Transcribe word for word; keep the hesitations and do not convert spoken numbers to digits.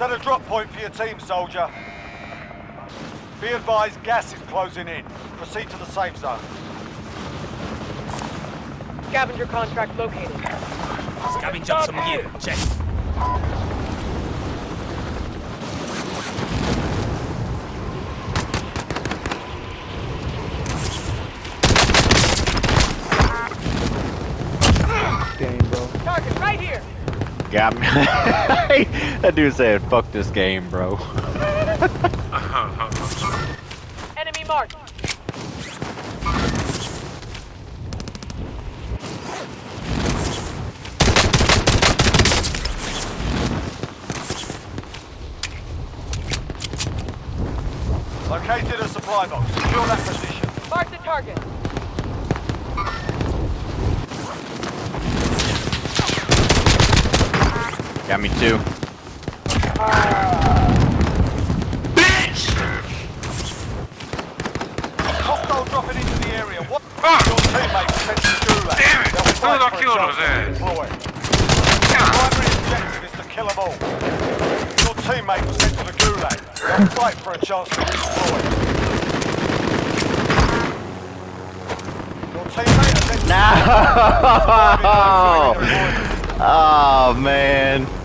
Set a drop point for your team, soldier. Be advised, gas is closing in. Proceed to the safe zone. Scavenger contract located. Scavenge up some gear. Check. Game, bro. Target right here. Got me. That dude said, fuck this game, bro. Enemy marked. Located a supply box. Secure that position. Mark the target. Got me too. Bitch! Hostile dropping into the area. What? Fuck! Your teammate sent to gulag. Damn it! They'll Who fight the for a killed chance was to that? deploy. Primary objective is to kill them all. Your teammate was sent to the gulag. They'll fight for a chance to redeploy. Your teammate has sent to No! Oh man.